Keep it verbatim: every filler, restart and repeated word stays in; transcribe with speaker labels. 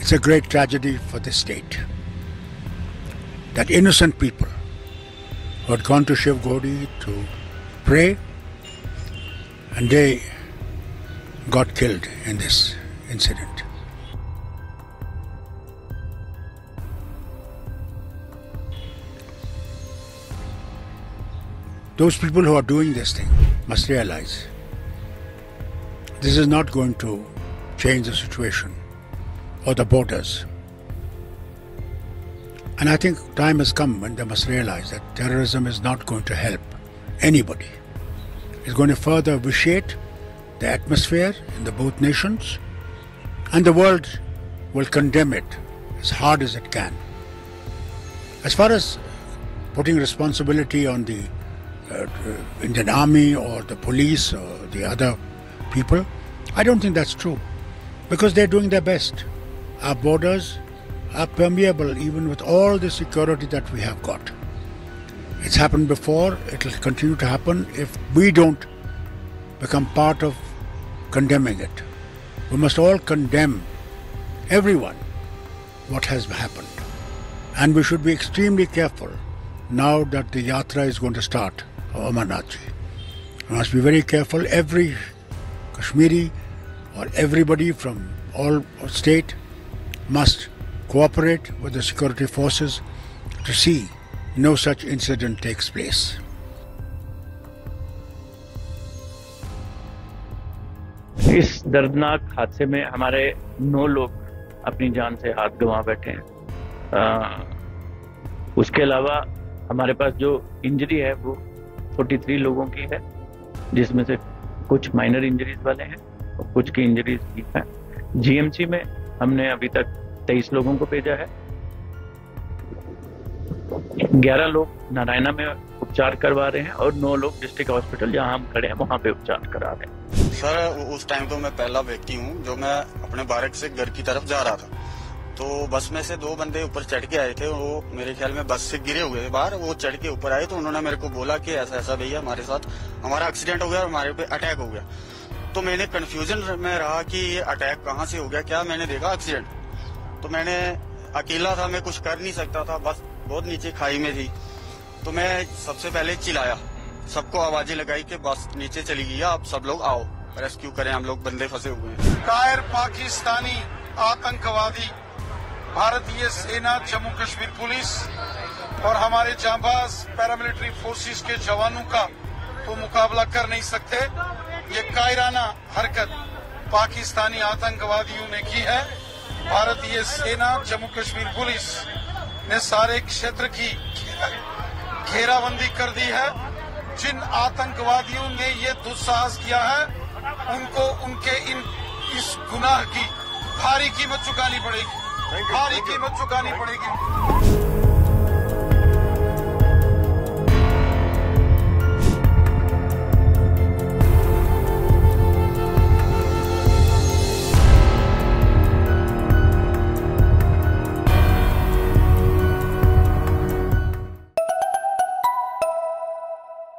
Speaker 1: It's a great tragedy for the state that innocent people who had gone to Shiv Godi to pray and they got killed in this incident. Those people who are doing this thing must realize this is not going to change the situation or the borders. And I think time has come when they must realize that terrorism is not going to help anybody. It's going to further vitiate the atmosphere in the both nations, and the world will condemn it as hard as it can. As far as putting responsibility on the uh, Indian Army or the police or the other people, I don't think that's true, because they're doing their best. Our borders are permeable even with all the security that we have got. It's happened before, it will continue to happen if we don't become part of condemning it. We must all condemn, everyone, what has happened. And we should be extremely careful now that the yatra is going to start of Amarnath Ji. We must be very careful. Every Kashmiri or everybody from all state must cooperate with the security forces to see no such incident takes place.
Speaker 2: इस दर्दनाक हादसे में हमारे नौ लोग अपनी जान से हाथ गंवा बैठे हैं। आ, उसके अलावा हमारे पास जो इंजरी है वो तैंतालीस लोगों की है, जिसमें से कुछ माइनर इंजरीज वाले हैं और कुछ की इंजरीज ठीक है। जीएमसी में हमने अभी तक तेईस लोगों को भेजा है। ग्यारह लोग नारायणा में उपचार करवा रहे हैं और नौ लोग डिस्ट्रिक्ट हॉस्पिटल जहां हम खड़े हैं वहां पे उपचार करा रहे हैं।
Speaker 3: सर, उस टाइम तो मैं पहला व्यक्ति हूं जो मैं अपने बारक से घर की तरफ जा रहा था, तो बस में से दो बंदे ऊपर चढ़ के आए थे। वो मेरे ख्याल में बस से गिरे हुए थे बाहर, वो चढ़ के ऊपर आए तो उन्होंने मेरे को बोला कि ऐसा ऐसा भैया हमारे साथ हमारा एक्सीडेंट हो गया और हमारे पे अटैक हो गया। तो मैंने कंफ्यूजन में रहा कि ये अटैक कहाँ से हो गया, क्या मैंने देखा एक्सीडेंट। तो मैंने अकेला था, मैं कुछ कर नहीं सकता था, बस बहुत नीचे खाई में थी। तो मैं सबसे पहले चिल्लाया, सबको आवाजें लगाई कि बस नीचे चली गई, आप सब लोग आओ रेस्क्यू करें, हम लोग बंदे फंसे हुए हैं।
Speaker 4: कायर पाकिस्तानी आतंकवादी भारतीय सेना, जम्मू कश्मीर पुलिस और हमारे जांबाज पैरामिलिट्री फोर्सेस के जवानों का तो मुकाबला कर नहीं सकते। ये कायराना हरकत पाकिस्तानी आतंकवादियों ने की है। भारतीय सेना, जम्मू कश्मीर पुलिस ने सारे क्षेत्र की घेराबंदी कर दी है। जिन आतंकवादियों ने ये दुस्साहस किया है उनको उनके इन इस गुनाह की भारी कीमत चुकानी पड़ेगी, भारी कीमत चुकानी पड़ेगी।